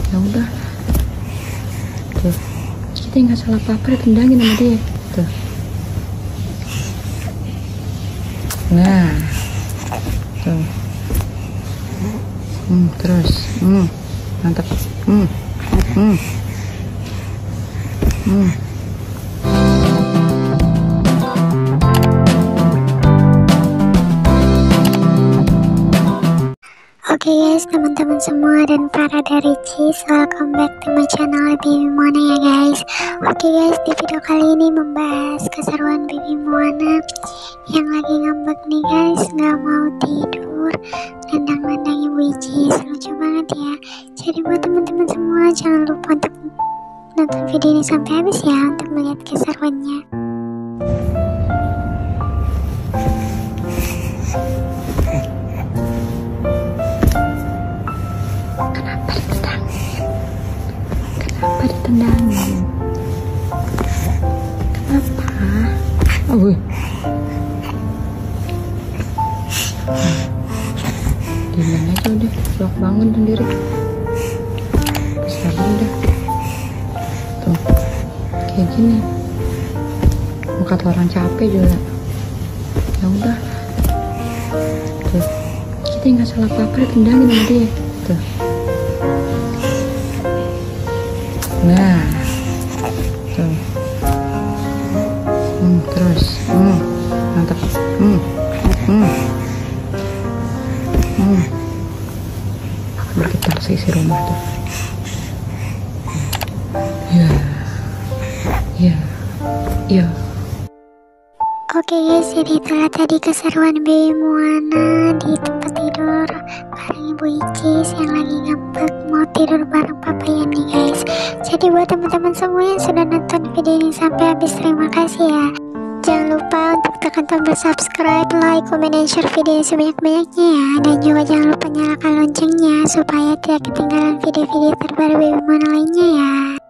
Ya udah tuh, kita nggak salah apa-apa ditendangin sama dia tuh. Nah tuh, terus mantap. Oke guys, teman-teman semua dan para dari Cheese, welcome back to my channel Baby Moana ya guys. Oke guys, di video kali ini membahas keseruan Baby Moana yang lagi ngambek nih guys, nggak mau tidur, nendang-nendang Ibu Cheese, lucu banget ya. Jadi buat teman-teman semua jangan lupa untuk nonton video ini sampai habis ya untuk melihat keseruannya. Kenapa ditendangin? Kenapa? Oh, diam aja udah, sok bangun sendiri. Bisa udah. Tuh, kayak gini. Mau kata orang capek juga. Ya udah. Tuh, kita nggak salah apa-apa ditendangin sama dia. Tuh. Nah tuh, terus mantap. Bergetar sih si rumah tuh. Ya. Oke guys, jadi itulah tadi keseruan Baby Moana di tempat tidur bareng Ibu Icis yang lagi ngambek mau tidur bareng papanya nih guys. Jadi buat teman-teman semua yang sudah nonton video ini sampai habis, terima kasih ya. Jangan lupa untuk tekan tombol subscribe, like, comment, dan share video ini sebanyak-banyaknya ya. Dan juga jangan lupa nyalakan loncengnya supaya tidak ketinggalan video-video terbaru Baby Moana lainnya ya.